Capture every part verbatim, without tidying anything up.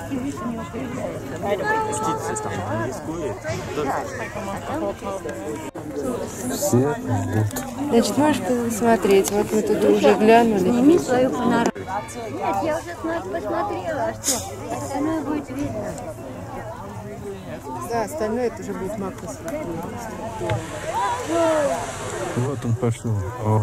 Все ждут. Значит, можешь посмотреть. Вот мы тут уже глянули. Сними свою панораму. Нет, я уже посмотрела, а что? Остальное будет видно. Да, остальное это уже будет макроструктура. Вот он пошел. О.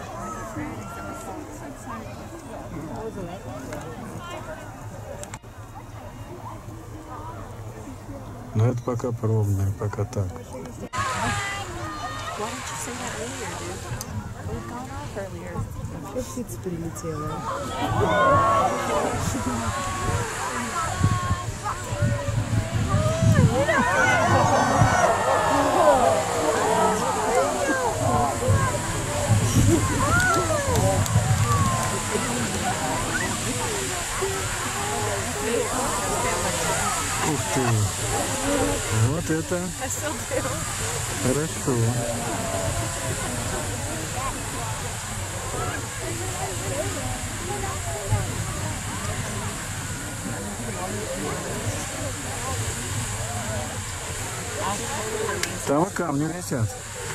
Но это пока пробное, пока так. Вообще птица прилетела. Ух ты! Вот это хорошо. Там камни летят.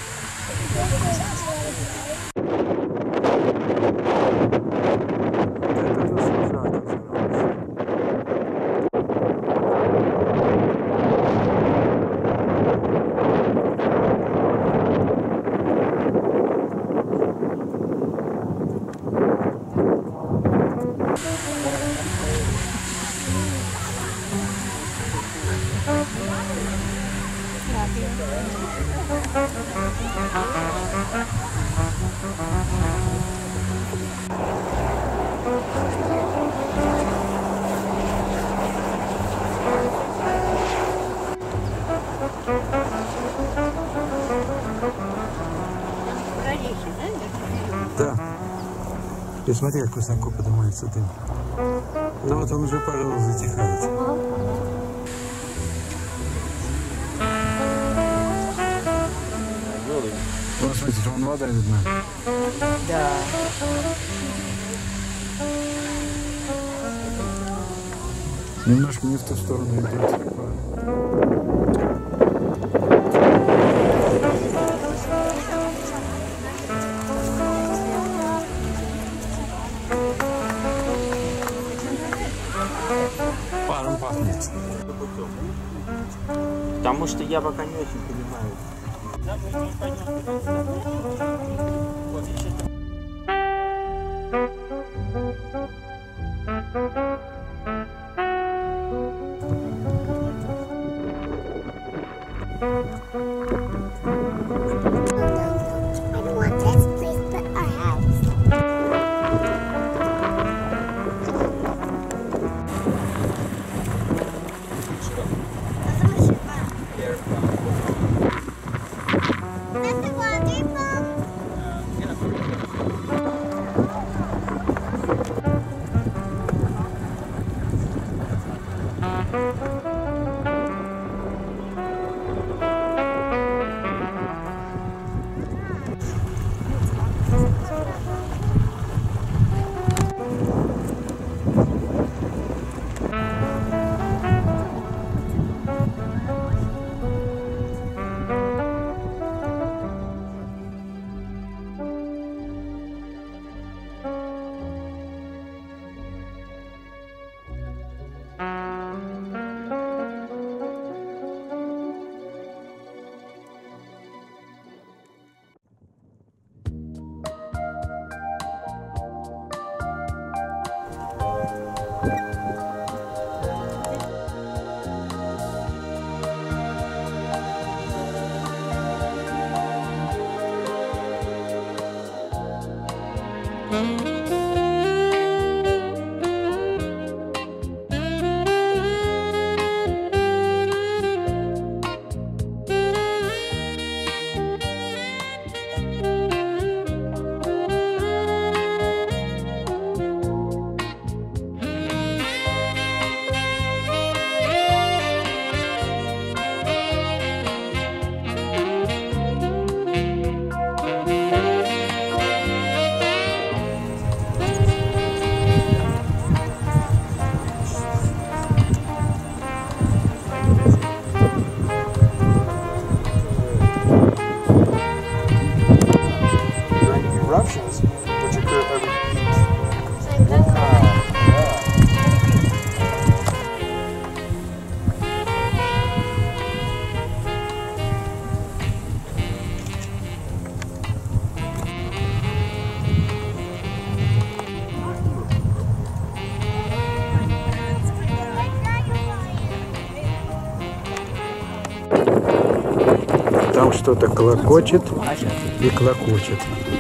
Да. И смотри, как высоко поднимается дым. Ну вот он уже, пожалуй, затихает. Вот смотрите, вон вода видна. Да. Немножко не в ту сторону идет. Паром пахнет. Потому что я пока не очень понимаю. That's the water pump. что-то клокочет и клокочет.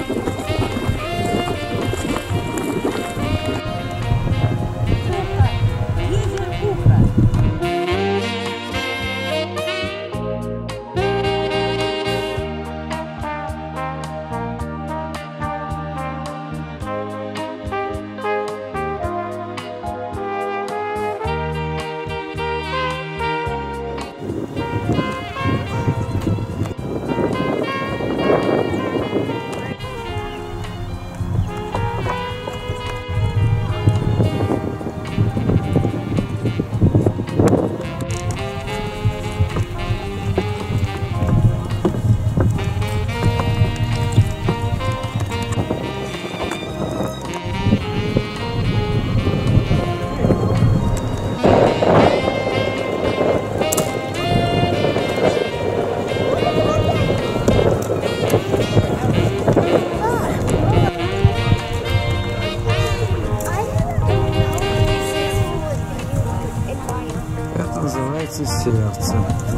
Называется сердце.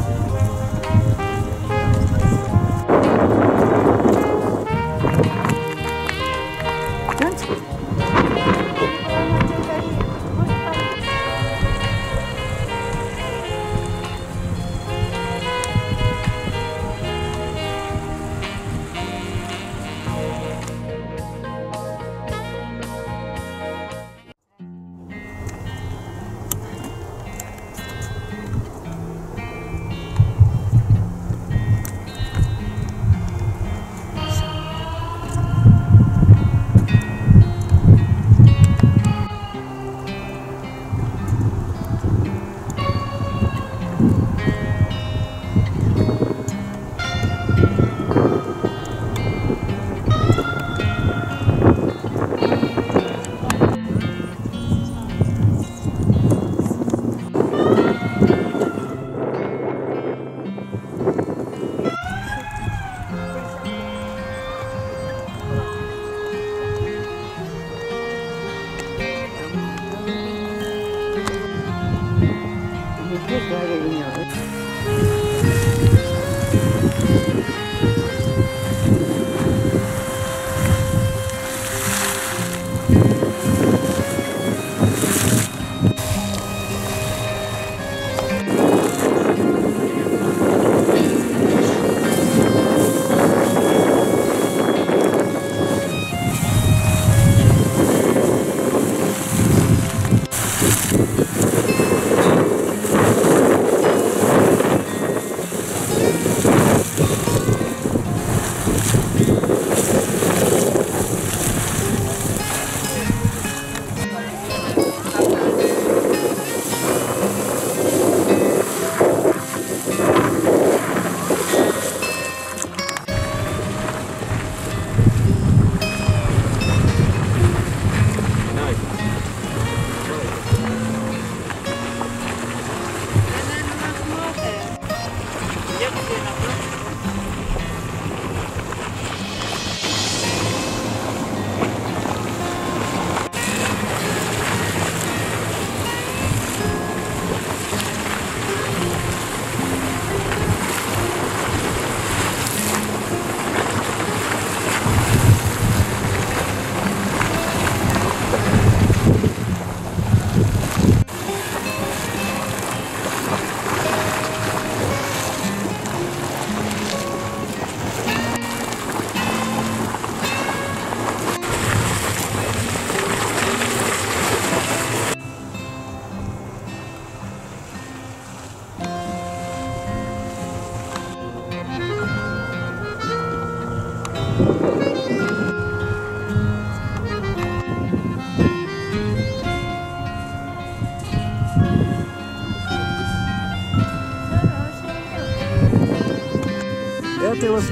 Это его...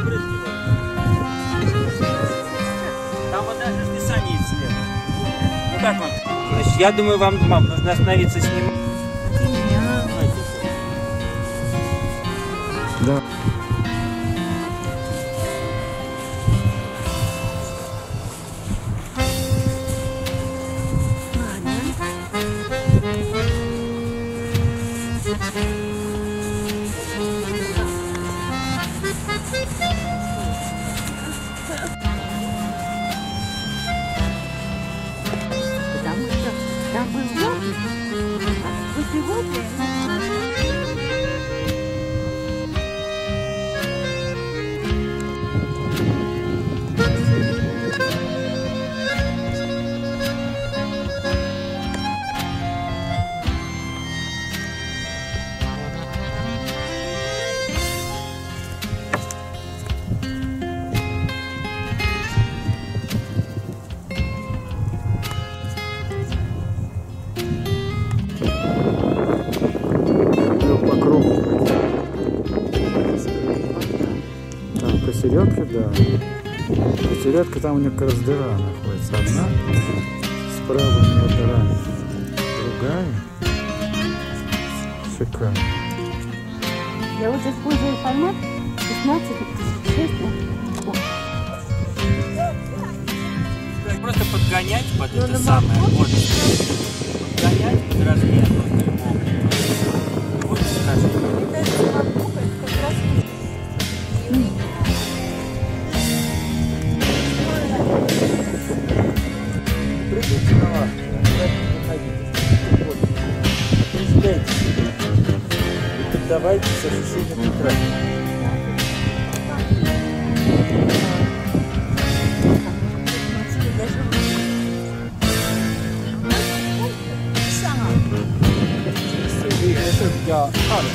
Там вот даже списание цвета. Ну как вам? Значит, я думаю, вам, мам, нужно остановиться снимать. Да. Посередке, да. Посередке там у нее как раз дыра находится. Одна, справа у нее дыра, другая. Шикарно. Я вот использую формат шестнадцать шесть. Просто подгонять под это самое. Вот. Подгонять под размер. Вот скажем. Давайте с ощущением утра. Это для ара.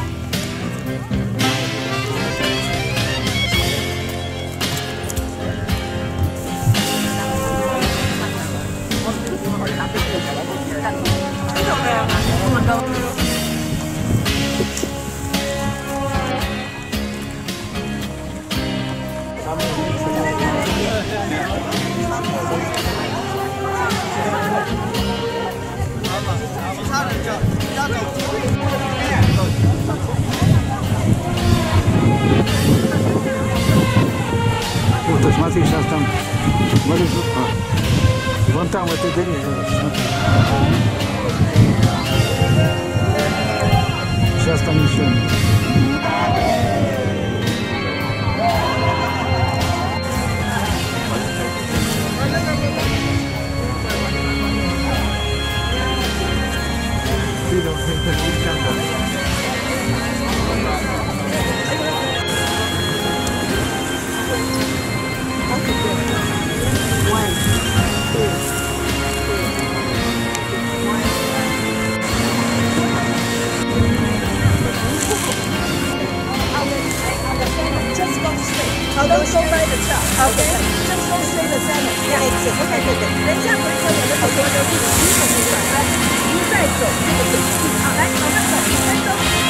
Ух ты, смотри, сейчас там, смотри, а, вон там в этой дыре, смотри. Сейчас там ничего нет. 好，都收在的跳 ，OK， 就收水的下面，下一次 ，OK， 对对，人家回头我们好多都是一手一转，来，一再走，这个走，好，来，往上走，再走，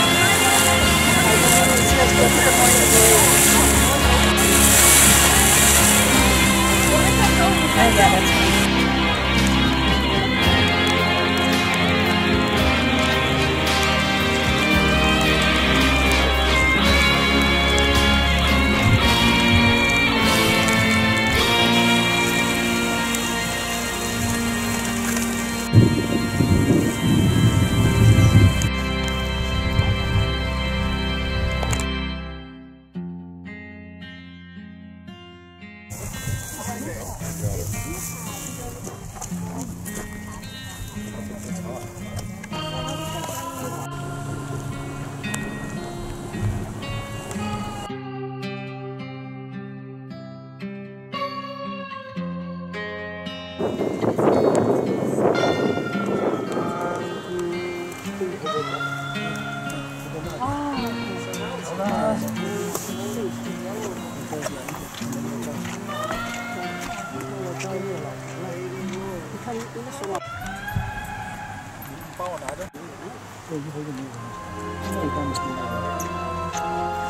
我们再走五分钟。帮我拿着。这一会儿就没有了，这一半没有了。